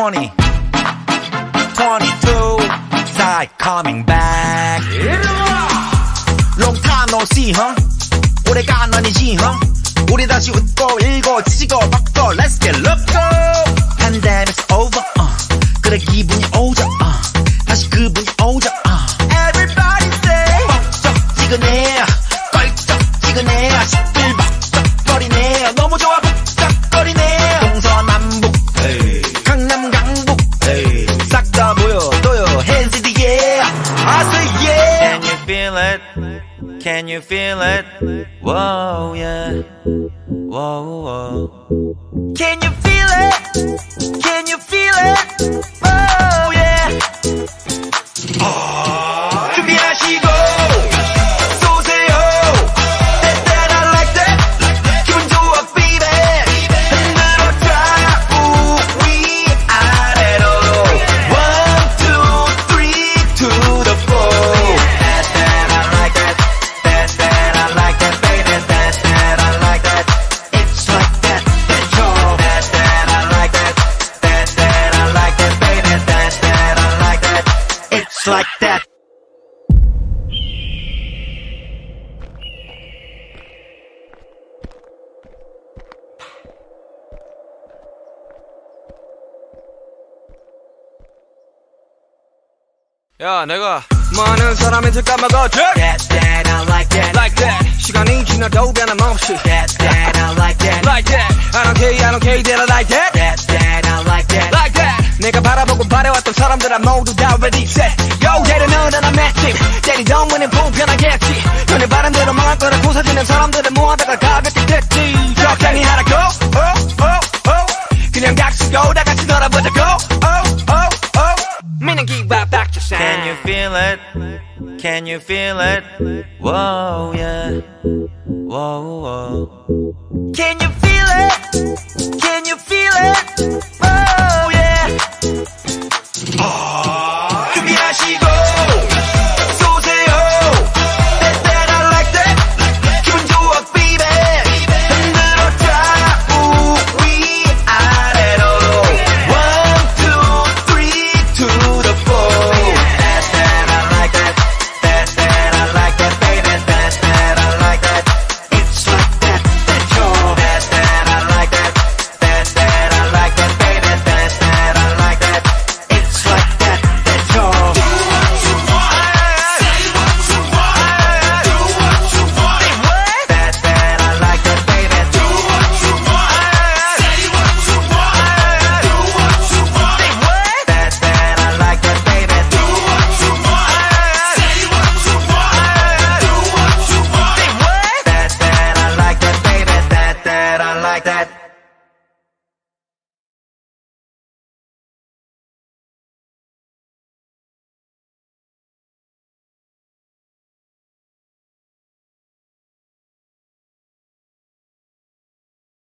20, 22, Psy coming back. Long time no see, huh? 오래간 아니지, huh? 우리 다시 웃고 일고 지고 바꿔 Let's get loco. Pandemic's over, 그래 기분이 오죠, 다시 그분이 오죠, Everybody say 뻑적지근해 껄쩍지근해 시끌벅적거리네 너무 좋아 북적거리네 동서남북 강남 강북 싹 다 보여줘요 Hands in the air I say yeah. Can you feel it? Can you feel it? Whoa yeah. Whoa whoa. Can you feel it? Can you feel it? Oh yeah. 준비하시고 쏘세요. That that I like that. 기분 좋아 baby. 흔들어줘 위아래로. 1, 2, 3 to the 4. That that I like that. That that I like that baby. That that I like that. It's like that. That's all. That that I like that. That that I like that baby. That that I like that. It's like that. 야 내가 많은 사람한테 까먹었지 That that I like that. Like that 시간이 지나도 변함없이 That that I like that. Like that I don't care that I like that That that I like that. Like that 내가 바라보고 바래왔던 사람들아 모두 다 ready set Yo 때려 넣으라 나 맷집 때리던 문은 불편하겠지 너네 바람대로 망할 거라 고사지는 사람들을 모아다가 가볍게 됐지 적당히 하라고 그냥 닥치고 다 같이 놀아보자고 meaning give back to sound Can you feel it? Can you feel it? Whoa yeah. Whoa whoa. Can you